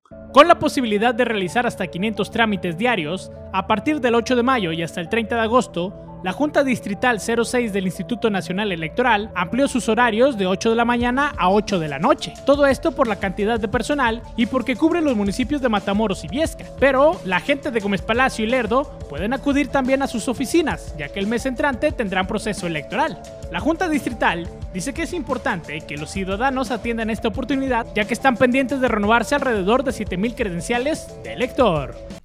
Con la posibilidad de realizar hasta 500 trámites diarios, a partir del 8 de mayo y hasta el 30 de agosto, la Junta Distrital 06 del Instituto Nacional Electoral amplió sus horarios de 8 de la mañana a 8 de la noche. Todo esto por la cantidad de personal y porque cubre los municipios de Matamoros y Viesca. Pero la gente de Gómez Palacio y Lerdo pueden acudir también a sus oficinas, ya que el mes entrante tendrán proceso electoral. La Junta Distrital dice que es importante que los ciudadanos atiendan esta oportunidad, ya que están pendientes de renovarse alrededor de 7,000 credenciales de elector.